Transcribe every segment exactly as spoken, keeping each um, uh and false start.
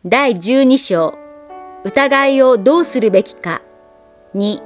だいじゅうに章、疑いをどうするべきか。に。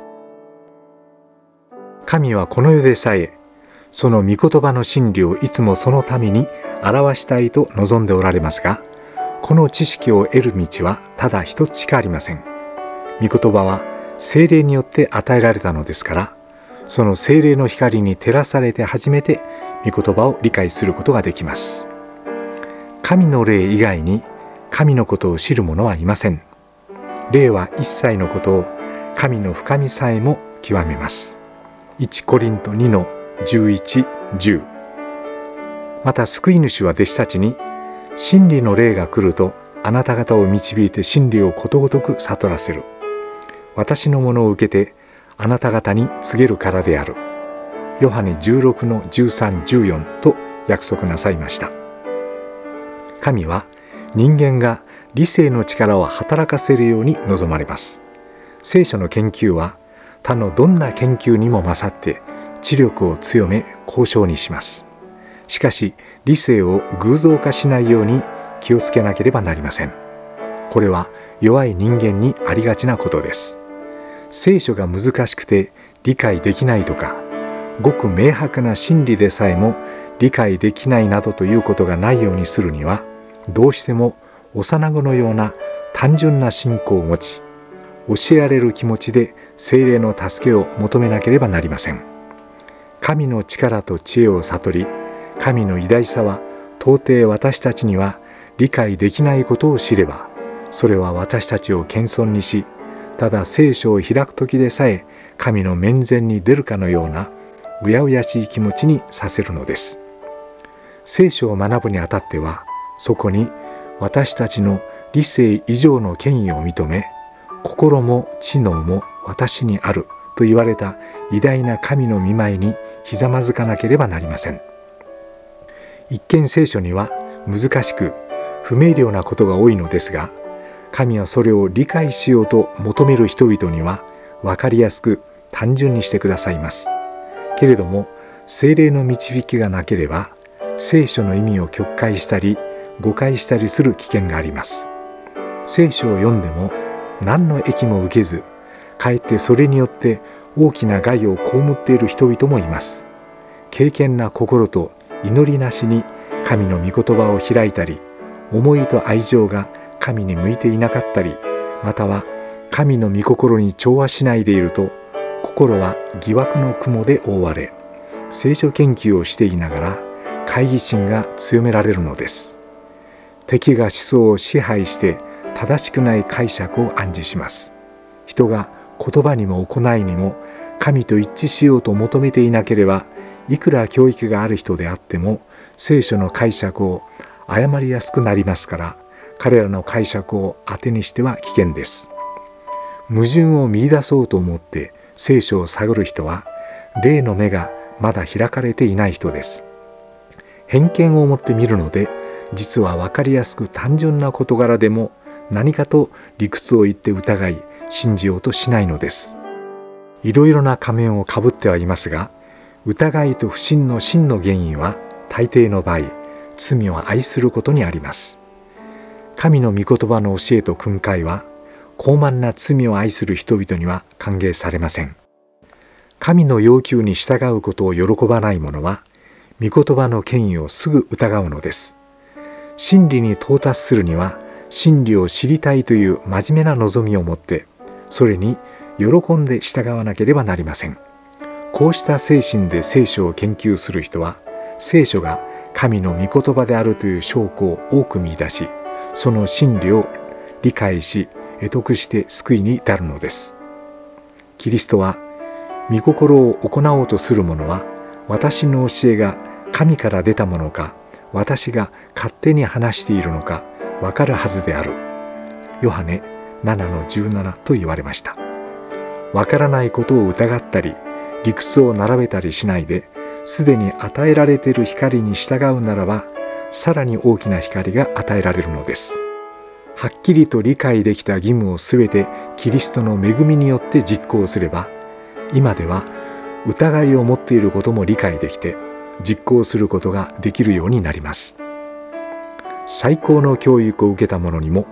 神はこの世でさえ、その御言葉の真理をいつもそのために表したいと望んでおられますが、この知識を得る道はただ一つしかありません。御言葉は聖霊によって与えられたのですから、その聖霊の光に照らされて初めて御言葉を理解することができます。神の霊以外に神のことを知る者はいません。霊は一切のことを神の深みさえも極めます。いちコリントにのじゅういち、じゅう。また救い主は弟子たちに、真理の霊が来るとあなた方を導いて真理をことごとく悟らせる。私のものを受けてあなた方に告げるからである。ヨハネじゅうろくのじゅうさん、じゅうよんと約束なさいました。神は人間が理性の力を働かせるように望まれます。聖書の研究は他のどんな研究にも勝って知力を強め高尚にします。しかし理性を偶像化しないように気をつけなければなりません。これは弱い人間にありがちなことです。聖書が難しくて理解できないとか、ごく明白な真理でさえも理解できないなどということがないようにするには、どうしても幼子のような単純な信仰を持ち、教えられる気持ちで聖霊の助けを求めなければなりません。神の力と知恵を悟り、神の偉大さは到底私たちには理解できないことを知れば、それは私たちを謙遜にし、ただ聖書を開く時でさえ神の面前に出るかのようなうやうやしい気持ちにさせるのです。聖書を学ぶにあたっては、そこに私たちの理性以上の権威を認め、心も知能も私にあると言われた偉大な神の御前にひざまずかなければなりません。一見聖書には難しく不明瞭なことが多いのですが、神はそれを理解しようと求める人々には分かりやすく単純にしてくださいます。けれども聖霊の導きがなければ、聖書の意味を曲解したり誤解したりする危険があります。聖書を読んでも何の益も受けず、かえってそれによって大きな害を被っている人々もいます。敬虔な心と祈りなしに神の御言葉を開いたり、思いと愛情が神に向いていなかったり、または神の御心に調和しないでいると、心は疑惑の雲で覆われ、聖書研究をしていながら懐疑心が強められるのです。敵が思想を支配して正しくない解釈を暗示します。人が言葉にも行いにも神と一致しようと求めていなければ、いくら教育がある人であっても聖書の解釈を誤りやすくなりますから、彼らの解釈を当てにしては危険です。矛盾を見出そうと思って聖書を探る人は、霊の目がまだ開かれていない人です。偏見を持って見るので、実は分かりやすく単純な事柄でも何かと理屈を言って疑い信じようとしないのです。いろいろな仮面をかぶってはいますが、疑いと不信の真の原因は大抵の場合、罪を愛することにあります。神の御言葉の教えと訓戒は、傲慢な罪を愛する人々には歓迎されません。神の要求に従うことを喜ばない者は、御言葉の権威をすぐ疑うのです。真理に到達するには、真理を知りたいという真面目な望みを持って、それに喜んで従わなければなりません。こうした精神で聖書を研究する人は、聖書が神の御言葉であるという証拠を多く見出し、その真理を理解し、得得して救いに至るのです。キリストは、御心を行おうとする者は、私の教えが神から出たものか、私が勝手に話しているのか分かるはずである。ヨハネななのじゅうななと言われました。分からないことを疑ったり、理屈を並べたりしないで、すでに与えられている光に従うならば、さらに大きな光が与えられるのです。はっきりと理解できた義務をすべてキリストの恵みによって実行すれば、今では疑いを持っていることも理解できて、実行することができるようになります。最高の教育を受けた者にも、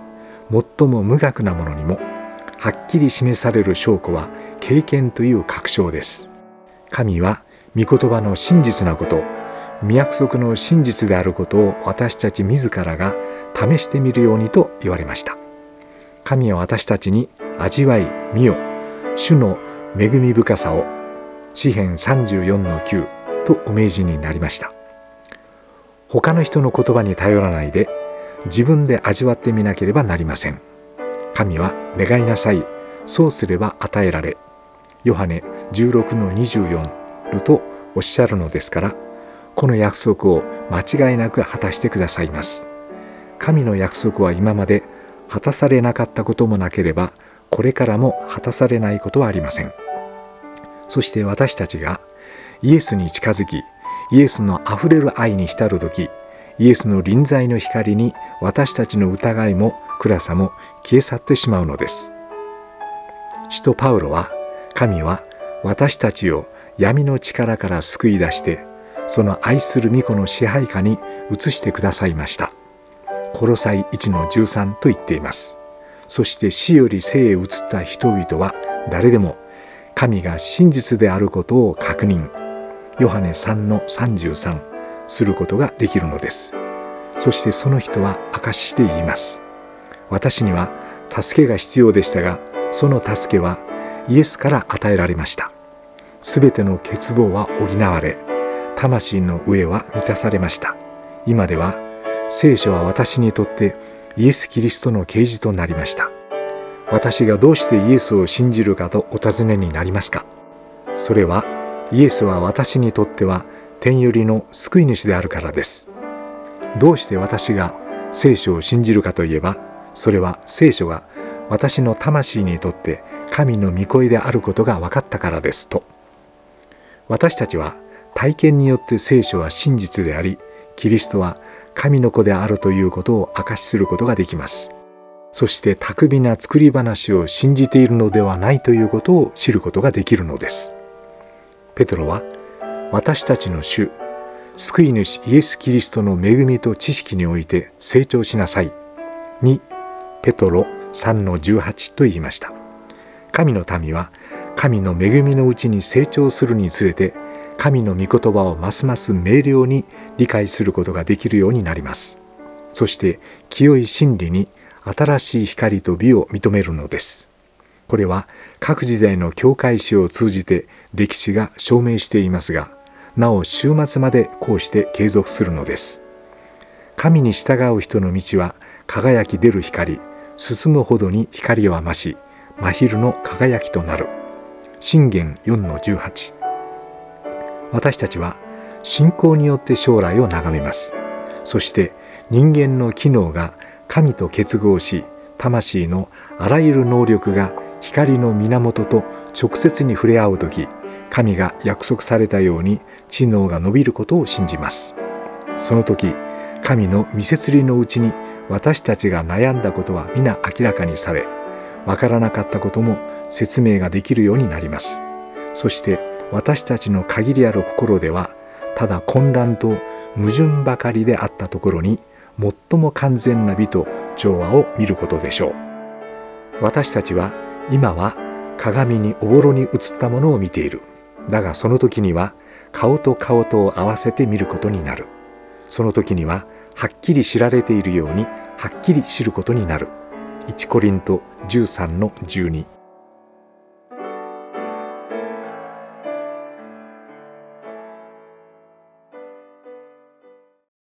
最も無学なものにもはっきり示される証拠は経験という確証です。神は御言葉の真実なこと、御約束の真実であることを私たち自らが試してみるようにと言われました。神は私たちに味わい見よ、主の恵み深さを、詩編さんじゅうよんのきゅうとお命じになりました。他の人の言葉に頼らないで自分で味わってみなければなりません。神は願いなさい、そうすれば与えられ、ヨハネじゅうろくのにじゅうよんとおっしゃるのですから、この約束を間違いなく果たしてくださいます。神の約束は今まで果たされなかったこともなければ、これからも果たされないことはありません。そして私たちがイエスに近づき、イエスのあふれる愛に浸るとき、イエスの臨在の光に私たちの疑いも暗さも消え去ってしまうのです。使徒パウロは、神は私たちを闇の力から救い出して、その愛する御子の支配下に移してくださいました。コロサイいちのじゅうさんと言っています。そして死より生へ移った人々は誰でも神が真実であることを確認、ヨハネさんのさんじゅうさんすることができるのです。そしてその人は証しして言います。私には助けが必要でしたが、その助けはイエスから与えられました。すべての欠乏は補われ、魂の飢えは満たされました。今では聖書は私にとってイエス・キリストの啓示となりました。私がどうしてイエスを信じるかとお尋ねになりますか。それはイエスは私にとっては天よりの救い主であるからです。どうして私が聖書を信じるかといえば、それは聖書が私の魂にとって神の御声であることが分かったからですと。私たちは体験によって聖書は真実であり、キリストは神の子であるということを証しすることができます。そして巧みな作り話を信じているのではないということを知ることができるのです。ペトロは、私たちの主、救い主イエス・キリストの恵みと知識において成長しなさいに、ペトロさんのじゅうはちと言いました。神の民は神の恵みのうちに成長するにつれて、神の御言葉をますます明瞭に理解することができるようになります。そして清い真理に新しい光と美を認めるのです。これは各時代の教会史を通じて歴史が証明していますが、なお終末までこうして継続するのです。神に従う人の道は輝き出る光、進むほどに光は増し、真昼の輝きとなる。箴言よんのじゅうはち。私たちは信仰によって将来を眺めます。そして人間の機能が神と結合し、魂のあらゆる能力が光の源と直接に触れ合うとき、神が約束されたように知能が伸びることを信じます。その時、神の御摂理のうちに私たちが悩んだことは皆明らかにされ、わからなかったことも説明ができるようになります。そして私たちの限りある心では、ただ混乱と矛盾ばかりであったところに、最も完全な美と調和を見ることでしょう。私たちは今は鏡におぼろに映ったものを見ている。だがその時には顔と顔とを合わせて見ることになる。その時にははっきり知られているようにはっきり知ることになる。いちコリントじゅうさんのじゅうに。